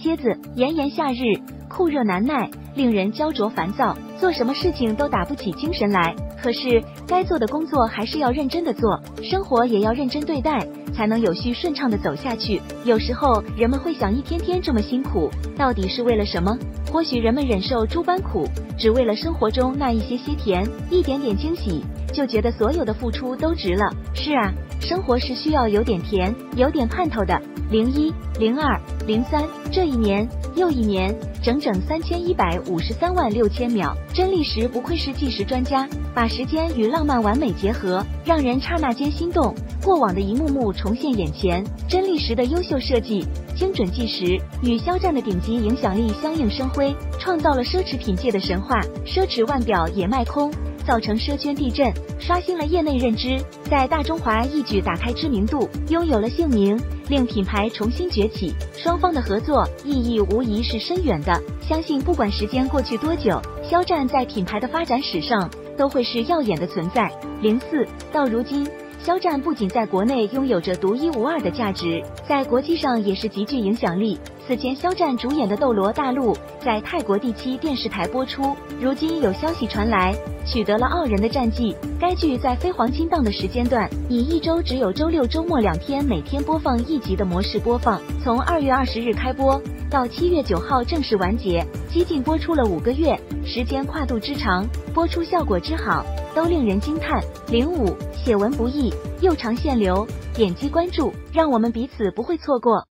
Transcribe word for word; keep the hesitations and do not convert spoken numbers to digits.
蝎子，炎炎夏日，酷热难耐，令人焦灼烦躁，做什么事情都打不起精神来。可是该做的工作还是要认真的做，生活也要认真对待，才能有序顺畅的走下去。有时候人们会想，一天天这么辛苦，到底是为了什么？或许人们忍受诸般苦，只为了生活中那一些些甜，一点点惊喜，就觉得所有的付出都值了。是啊，生活是需要有点甜，有点盼头的。零一、零二、零三，这一年又一年，整整三千一百五十三万六千秒。真历时不愧是计时专家，把时间与浪漫完美结合，让人刹那间心动。过往的一幕幕重现眼前，真历时的优秀设计，精准计时，与肖战的顶级影响力相映生辉，创造了奢侈品界的神话。奢侈腕表也卖空，造成奢圈地震，刷新了业内认知，在大中华一举打开知名度，拥有了姓名，令品牌重新崛起。双方的合作意义无疑是深远的，相信不管时间过去多久，肖战在品牌的发展史上都会是耀眼的存在。零四，到如今，肖战不仅在国内拥有着独一无二的价值，在国际上也是极具影响力。此前肖战主演的《斗罗大陆》在泰国第七电视台播出，如今有消息传来，取得了傲人的战绩。该剧在非黄金档的时间段，以一周只有周六周末两天每天播放一集的模式播放，从二月二十日开播到七月九号正式完结，激进播出了五个月，时间跨度之长，播出效果之好，都令人惊叹。零五，写文不易，又长限流，点击关注，让我们彼此不会错过。